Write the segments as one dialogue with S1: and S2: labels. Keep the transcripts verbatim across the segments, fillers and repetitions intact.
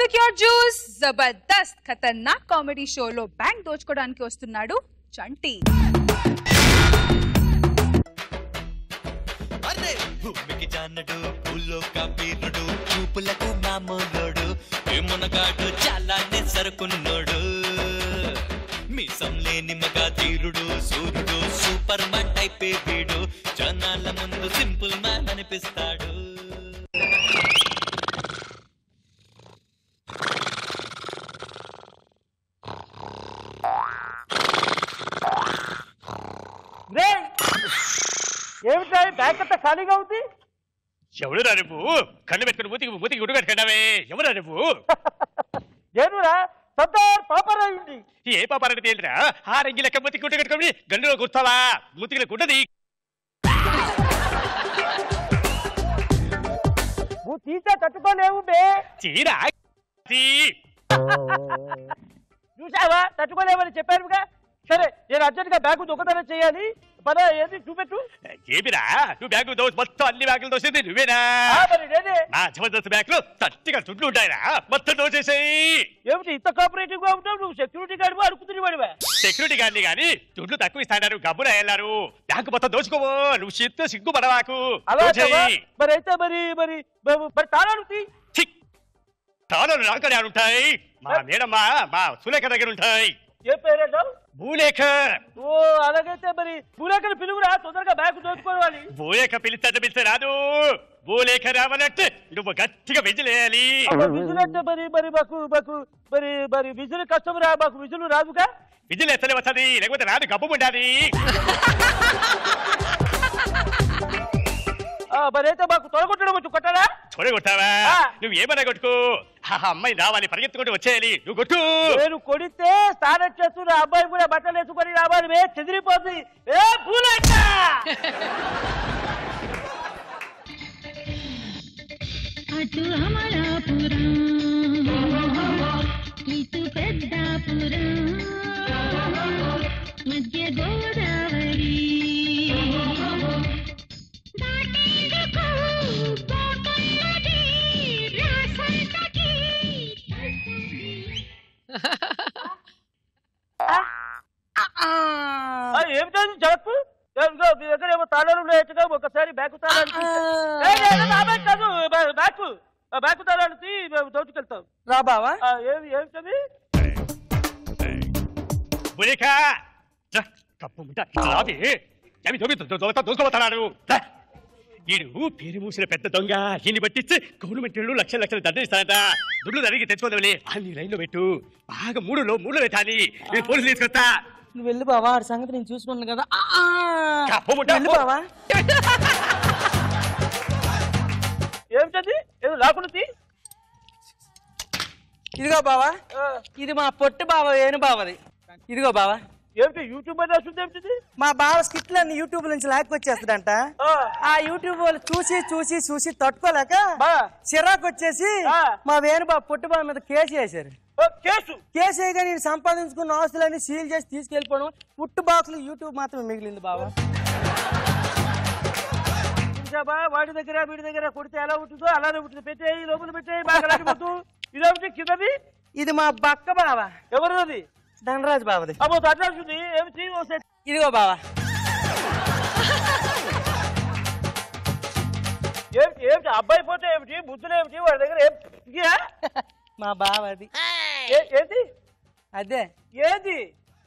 S1: Pick your juice. Jabardasth Khatarnak comedy షోలో bank దోచుకోవడానికి వస్తున్నాడు చంటి.
S2: అరే భూమికి జానడు పూలోక వీరుడు చూపులకు మామూలుడు ఏమునగాడు చాలానే సరుకున్నోడు మీసం లేని మగ ధీరుడు సూర్యుడు సూపర్ మ్యాన్ టైపే వీడు జనాల ముందు సింపుల్ మ్యాన్ అనిపిస్తాడు.
S3: ఏమిటా బ్యాగ్ అంతా ఖాళీగా ఉంది?
S4: ఎవరురా నువ్వు? కళ్ళు పెట్టుకుని మూతికి మూతికి గుడ్డు కట్టుకున్నావే, ఎవరురా నువ్వు?
S3: ఏనురా సర్దార్ పాపారావు ఉంది.
S4: ఏ పాపారంటే తేలిరా? ఆ రంగి లెక్క మూతికి గుడ్డు కట్టుకుని గండులో కూర్చోవా? మూతికి గుడ్డది
S3: నువ్వు తీసే తట్టుకోలేవు బే.
S4: చీరా
S3: చూసావా, తట్టుకోలేవని చెప్పానుగా. సరే, నేను అర్జెంట్ గా బ్యాగు దొంగతనం చేయాలి. పద, ఏది చూపెట్టు.
S4: ఏమిరా నువ్వు బ్యాగు దోసి మొత్తం అన్ని బ్యాగులు దోసింది నువ్వేనా?
S3: మరి నేనే.
S4: నా జబర్దస్త్ బ్యాగులు తట్టిగా చుట్లు ఉంటాయిరా, మొత్తం దోసేసాయి.
S3: ఏమిటి ఇంత కోఆపరేటివ్ గా ఉంటావు? నువ్వు సెక్యూరిటీ గార్డు అడుగుతుంది వాడివా?
S4: సెక్యూరిటీ గార్డ్ని గాని దుడ్లు తక్కువ ఇస్తాడారు, గబ్బున వెళ్ళారు. బ్యాంకు మొత్తం దోచుకోవో, నువ్వు సిగ్గు సిగ్గు పడవాకు.
S3: మరి అయితే మరి మరి మరి తాళాలు
S4: తాళాలు నాకనే ఉంటాయి. మా మేడమ్మా మా సులేఖ దగ్గర ఉంటాయి.
S3: ఏ పేరేంటావు?
S4: భూలేఖ.
S3: ఓ అలాగైతే మరి భూలేఖను పిలువురా, తొందరగా బ్యాగ్ దోచుకోవాలి.
S4: భూలేఖ పిలిస్తే పిలిస్తే రాదు. భూలేఖ రావాలంటే నువ్వు గట్టిగా విజిలేయాలి.
S3: విజులంటే మరి మరి మాకు మాకు మరి మరి విజులు కష్టం రా, మాకు విజులు రాదుగా.
S4: విజిల్ ఎత్తలే వస్తుంది, లేకపోతే రాదు, గబ్బు ఉండాలి.
S3: మరి అయితే మాకు తొడగొట్టడం వచ్చు, కొట్టాలా?
S4: తొడగొట్టావా? నువ్వు ఏమన్నా కొట్టుకో, అమ్మాయి రావాలి, పరిగెత్తుకుంటూ వచ్చేయాలి, నువ్వు కొట్టు.
S3: నేను కొడితే స్నానం చేస్తున్న అబ్బాయి కూడా బట్టలు వేసుకొని రావాలి, వే చెదిరిపోతుంది. ఏ భూలేఖ
S5: అటు అమలాపురం ఇటు పెద్దాపురం మధ్య గోదావరి
S3: ఏమిటో జడకు మీ దగ్గర ఏమో తాళాలు ఉన్నాయట్టుగా, ఒకసారి బ్యాగు తాళాలు కాదు, బ్యాగు బ్యాగు తాళాలు దోచుకెళ్తాం రా బావా. ఏమి ఏమిటది?
S4: దోసుకోబోతున్నాడు ఈడు పేరు మూసిన పెద్ద దొంగ. ఈయన్ని పట్టించి గవర్నమెంట్ లక్షల లక్షలు దండనిస్తాడట. దుడ్లు జరిగి తెచ్చుకోదామని అన్ని లైన్ లో పెట్టు, బాగా మూడులో మూడులో పెట్టాలి. నేను పోలీసులు తీసుకొస్తా.
S3: నువ్వు వెళ్ళి బావా, ఆ సంగతి నేను చూసుకున్నాను కదా. బావా ఏమిటది? ఏదో లాకున్నది. ఇదిగో బావా, ఇది మా పొట్టి బావ ఏను బావది. ఇదిగో బావా. ఏమిటి యూట్యూబ్ అని వస్తుంది? ఏమిటి? మా బావ స్కిట్లు అన్ని యూట్యూబ్ నుంచి లాక్కొచ్చేస్తాడంట. ఆ యూట్యూబ్ వాళ్ళు చూసి చూసి చూసి తట్టుకోలేక చిరాకు వచ్చేసి మా వేణుబాబు పొట్టి బావ మీద కేసు వేశారు. కేసు కేసు వేయగా నేను సంపాదించుకున్న ఆస్తులన్నీ సీల్ చేసి తీసుకెళ్ళిపోవడం, పుట్టు బాక్సులు యూట్యూబ్ మాత్రం మిగిలింది బావా. వాడి దగ్గర వీడి దగ్గర కొడితే ఎలా ఉంటుందో అలానే ఉంటుంది. పెట్టేయి, లోపల పెట్టేయి, బాగా ఇదేమిటి కిందది? ఇది మా బక్క బావ. ఎవరిది? ధనరాజు బావది. అబ్బో ధనరాజు ఏమిటి? ఇదిగో బావా. ఏమిటి ఏమిటి అబ్బాయి పోతే ఏమిటి? బుద్ధులు ఏమిటి వాడి దగ్గర? ఏమిటి మా బావది. ఏది అదే? ఏది?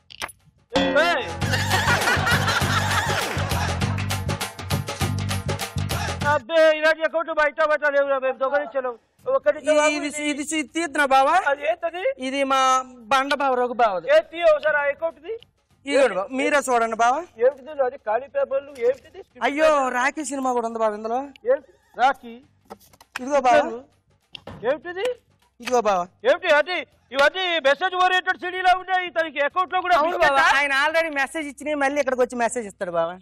S3: అబ్బే ఇలాంటి అకౌంట్ బయట పెట్టలేవు, మేము దొంగలించలేము. ఇది తీద్దునా బావా? అది ఏంటది? ఇది మా బండ బావ రఘు బావది. ఒకసారి ఆ అకౌంట్ మీరే చూడండి బావా. ఏమిటిది? అది ఖాళీ పేపర్లు. ఏమిటిది? అయ్యో రాఖీ సినిమా కూడా ఉంది బావ ఇందులో. రాఖీ. ఇదిగో బావ. ఏమిటిది? ఇదిగో బావా. ఏమిటి అది? ఇవన్నీ మెసేజ్ ఓరియంటెడ్ సిడీలో ఉన్నాయి. తనకి అకౌంట్ లో కూడా ఆయన ఆల్రెడీ మెసేజ్ ఇచ్చిన, మళ్ళీ ఇక్కడికి వచ్చి మెసేజ్ ఇస్తాడు బావా.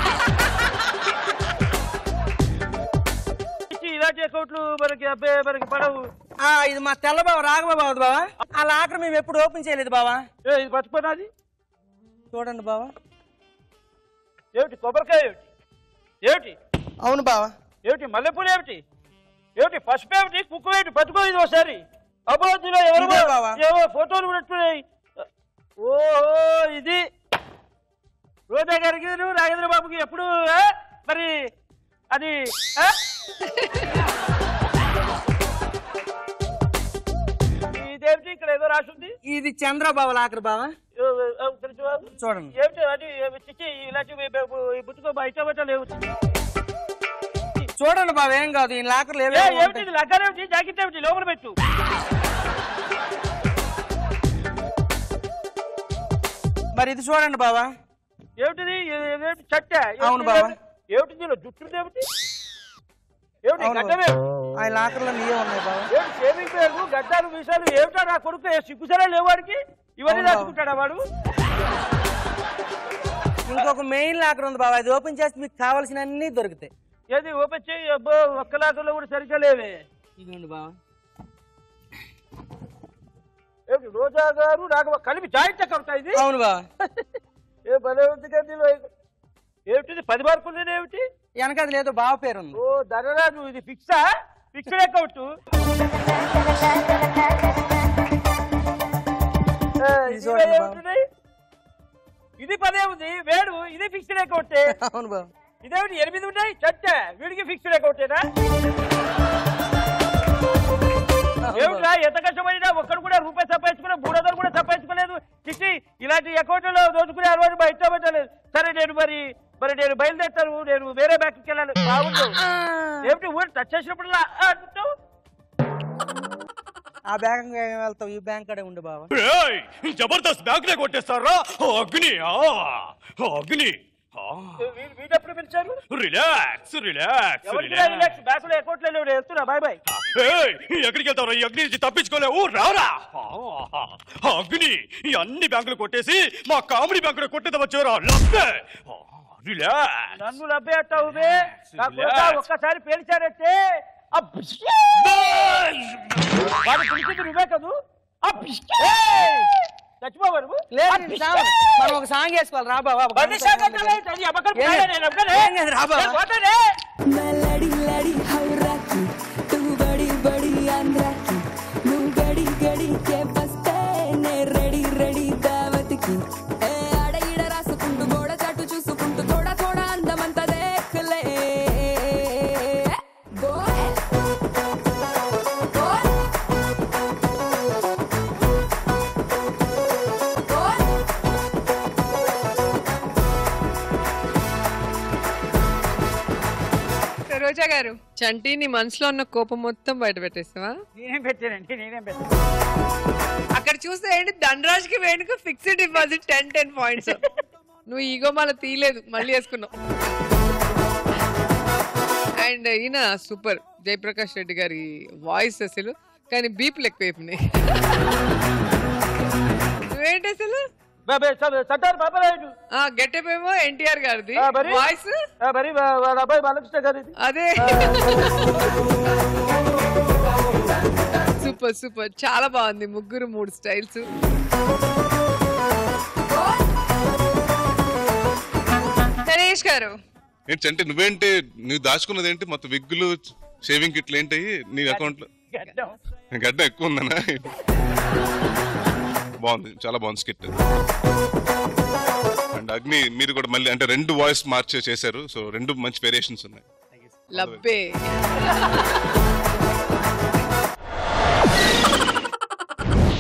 S3: ఇలాంటి అకౌంట్లు మనకి అబ్బే మనకి పడవు. ఇది మా తెల్ల బావ రాఘవ బావది బావా. ఆ లాకర్ మేము ఎప్పుడు ఓపెన్ చేయలేదు బావా. ఇది పచ్చిపోయినది చూడండి బావా. ఏమిటి? కొబ్బరికాయ ఏమిటి? ఏమిటి? అవును బావా. ఏమిటి? మల్లెపూలు ఏమిటి? ఏమిటి? పసుపు ఏమిటి? కుక్క ఏమిటి? పట్టుకో ఇది ఒకసారి. అబ్బో దీనిలో ఎవరు
S6: ఇదే బావా.
S3: ఏవో ఫోటోలు ఉన్నట్టున్నాయి. ఓహో ఇది రోజా గారికి నాగేంద్ర బాబుకి ఎప్పుడు ఆ? మరి అది ఆ? ఇదేమిటి ఇక్కడ ఏదో రాసింది?
S6: ఇది చంద్రబాబు లాకర్ బావా.
S3: చూడండి ఏమిటి అది చిచ్చి ఇలాంటి బుచ్చుకో బయట బయట లేవు.
S6: చూడండి బాబు, ఏం కాదు. ఈ లాకర్లు
S3: ఏ, ఏమిటి ఇది? లగ్గాలేమిటి? జాకెట్ ఏమిటి? లోపల పెట్టు.
S6: మరి ఇది చూడండి బావా.
S3: ఏమిటిది? ఏమిటి చట్ట?
S6: అవును బావా.
S3: ఏమిటి దీనిలో జుట్టు ఏమిటి? ఏమిటి గడ్డమే?
S6: ఆ లాకర్లో నీయే ఉన్నాయి బావా.
S3: ఏమిటి షేవింగ్ పేరు గడ్డాలు మీసాలు ఏమిటా? నా కొడుకు సిగ్గుసరా లేవు వాడికి. ఇవన్నీ రాసుకుంటాడా వాడు?
S6: ఇంకొక మెయిన్ లాకర్ ఉంది బావా. అది ఓపెన్ చేస్తే మీకు కావాల్సిన అన్ని దొరుకుతాయి.
S3: ఏది ఓపెన్ చేయి. అబ్బో ఒక్క లాకర్లో కూడా సరిగ్గా లేవే.
S6: ఇదిగోండి బావా.
S3: ఏమిటి రోజా గారు రాఘవ కలిపి జాయింట్ అకౌంట్ ఇది?
S6: అవును బావా.
S3: ఏ భలే ఉంది కదా. ఏమిటిది పది మార్కులు ఏమిటి?
S6: వెనకది లేదు బావ పేరు ఉంది.
S3: ఓ ధనరాజు ఇది ఫిక్సా? Fixed account. ఇది పదే ఉంది వేడు. ఇది ఫిక్స్డ్ అకౌంట్.
S6: అవును బావ.
S3: ఇదేమిటి ఎనిమిది ఉన్నాయి చట్ట? వీడికి ఫిక్స్డ్ అకౌంటేనా? ఏమిట్రా ఎంత కష్టమైనా ఒక్కడు కూడా రూపాయి సంపాదించుకున్నా మూడు వందలు కూడా సంపాదించుకోలేదు. చిచ్చి ఇలాంటి అకౌంట్లో దోచుకునే అలవాటు బయట పెట్టలేదు. సరే నేను మరి మరి నేను బయలుదేరుతాను. నేను వేరే బ్యాంక్కి వెళ్ళాను. బాగుండు. ఏమిటి ఊరు టచ్ చేసినప్పుడు అంటావు?
S6: ఆ బ్యాంక్ వెళ్తావు, ఈ బ్యాంక్ అడే ఉండు బావా.
S4: జబర్దస్త్ బ్యాంక్ నే కొట్టేస్తారా? అగ్ని అగ్ని
S3: వీటప్పుడు పిలిచారు.
S4: రిలాక్స్ రిలాక్స్
S3: రిలాక్స్ బ్యాంకులో అకౌంట్లో లేవు. వెళ్తున్నా బాయ్ బాయ్.
S4: ఎక్కడికి వెళ్తావు? ఈ అగ్ని నుంచి తప్పించుకోలేవు. రారా అగ్ని. ఈ అన్ని బ్యాంకులు కొట్టేసి మా కామెడీ బ్యాంకులో కొట్టేది వచ్చారా? రిలాక్స్.
S3: నన్ను లబ్బే అంటావు. ఒక్కసారి పేల్చారంటే వాడు పిలిచింది నువ్వే కదూ. చచ్చిపోవారు.
S6: మనం ఒక సాంగ్ వేసుకోవాలి. రా బావా.
S3: రా
S7: लड़ी लड़ी हौरा की तू बड़ी बड़ी आंध्रा की नू गड़ी गड़ी के बस्ते ने रेडी रेडी दावत की ए आड़ ఈడ రాసుకుంటూ గోడ చాటు చూసుకుంటూ थोड़ा थोड़ा అందమంతా देख ले बोल बोल
S1: రోజా గారు
S8: చంటి నీ మనసులో ఉన్న కోపం మొత్తం బయట పెట్టేస్తావా?
S3: నేనేం పెట్టానండి నేనేం పెట్టాను.
S8: అక్కడ చూస్తే ఏంటి ధనరాజ్ కి వేణుకు fixed deposit ten ten points. నువ్వు ఈగో మళ్ళీ తీయలేదు, మళ్ళీ వేసుకున్నావు. అండ్ ఈయన సూపర్ జయప్రకాష్ రెడ్డి గారి వాయిస్ అసలు, కానీ బీపులు ఎక్కువైపోయినాయి. నువ్వేంటి అసలు
S3: సర్దార్ బాబారాయుడు
S8: గెటప్ ఏమో ఎన్టీఆర్ గారిది వాయిస్,
S3: మరి వాళ్ళ అబ్బాయి బాలకృష్ణ గారిది.
S8: అదే సూపర్ సూపర్, చాలా బాగుంది. ముగ్గురు మూడు స్టైల్స్.
S1: నరేష్ గారు
S9: ఏంటంటే నువ్వేంటి నువ్వు దాచుకున్నది ఏంటి? మొత్తం విగ్గులు షేవింగ్ కిట్లు ఏంటి నీ అకౌంట్ లో? గడ్డ ఎక్కువ ఉందనా? బాగుంది, చాలా బాగుంది స్కిట్. అండ్ అగ్ని మీరు కూడా మళ్ళీ అంటే రెండు వాయిస్ మార్చే చేశారు, సో రెండు మంచి వేరియేషన్స్ ఉన్నాయి.
S8: లబ్బే